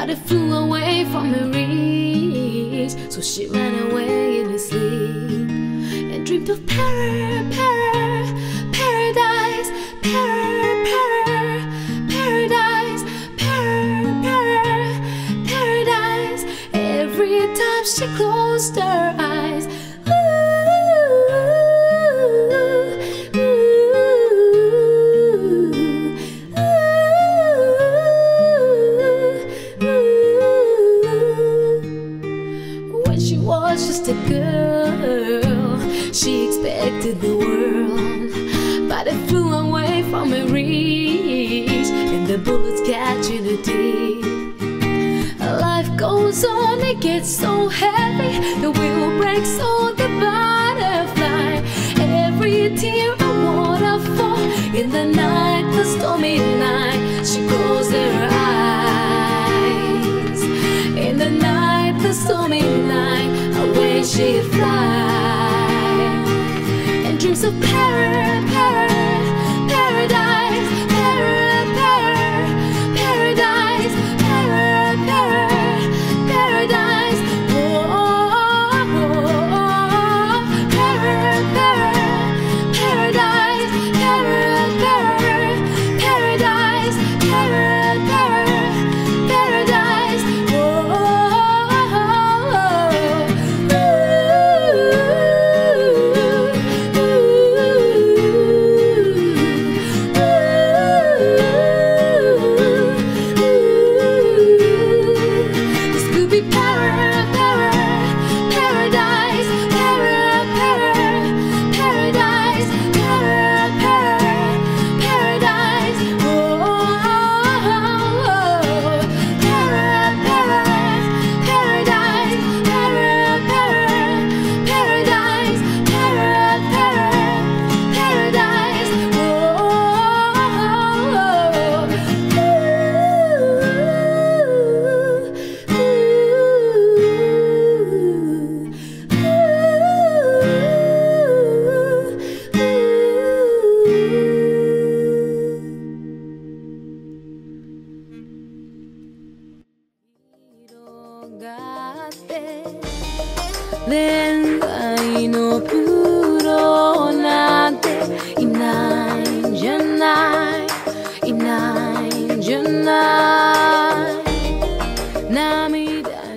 but it flew away from her reach. So she ran away in her sleep and dreamed of paradise, paradise, paradise. Every time she closed her eyes, when she was just a girl, she expected the world, but it flew away from her reach, and the bullets catching her teeth. Life goes on, it gets so heavy, the wheel breaks on the butterfly. Every tear a waterfall in the night, the stormy night. She closed her eyes in the night, the stormy night. Away she'd fly and dreams of paradise, paradise, paradise, paradise. Lengai no puro nante inaiんじゃないいないんじゃない涙